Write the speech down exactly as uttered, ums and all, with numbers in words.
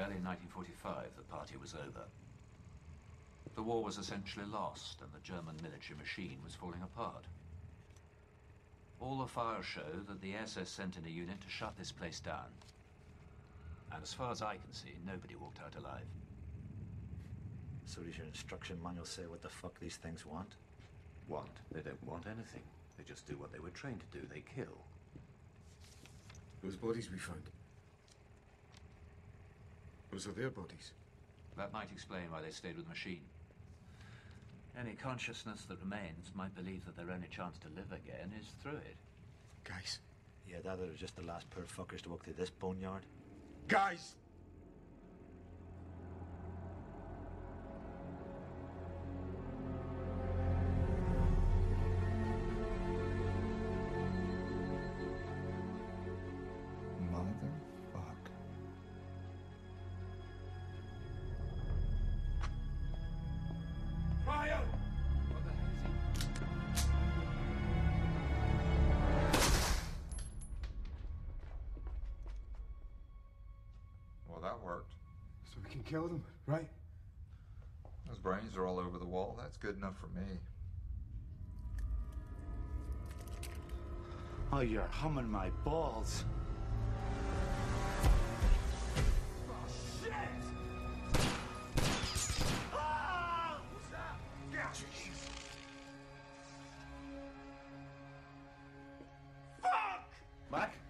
Early in nineteen forty-five, the party was over. The war was essentially lost, and the German military machine was falling apart. All the files show that the S S sent in a unit to shut this place down. And as far as I can see, nobody walked out alive. So does your instruction manual say what the fuck these things want? Want? They don't want anything. They just do what they were trained to do. They kill. Those bodies we found. Those are their bodies. That might explain why they stayed with the machine. Any consciousness that remains might believe that their only chance to live again is through it. Guys. Yeah, that are just the last poor fuckers to walk through this boneyard. Guys! Motherfuck. Ryan! What the hell is he? Well, that worked. So we can kill them, right? Those brains are all over the wall. That's good enough for me. Oh, you're humming my balls. Oh, shit! Ah! What's that? Yeah. Jesus. Fuck! Mac?